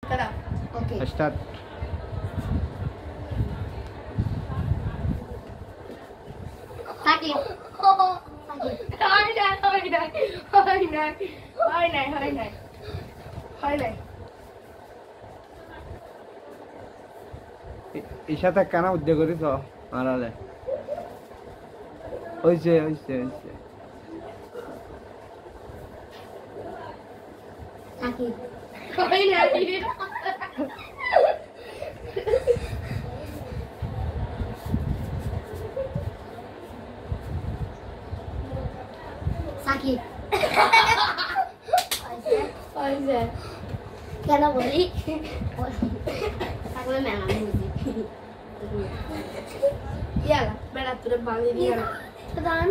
Tara. Okay. Start. Sakit. Hai nai. ইশাতে কেন উদ্যোগ করিস মারালে হইছে Sakit. Hai nai. Sakit. Oise. Kenapa beli? Aku memang musik. Iyalah, berat udah balik dia. Kan?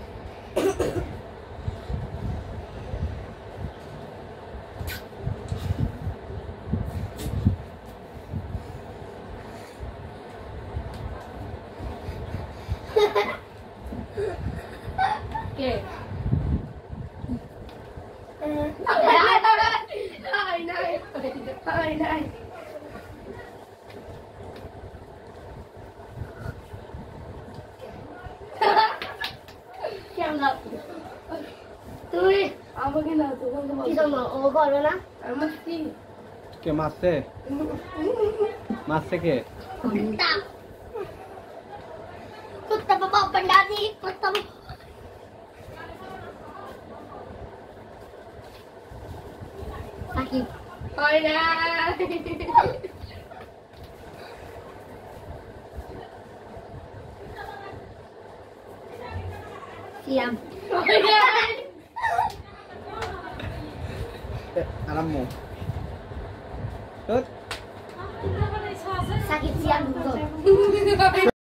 Oke. Hai. Siapa? Tuh, apa gila tuh? Bisa mau kalau na? Mesti. কে মারছে কে Kuta. Kuta bapak pendaki, kuta. Sakit. Hai nai. Siam. আরাম্মু Sakit siam dulu.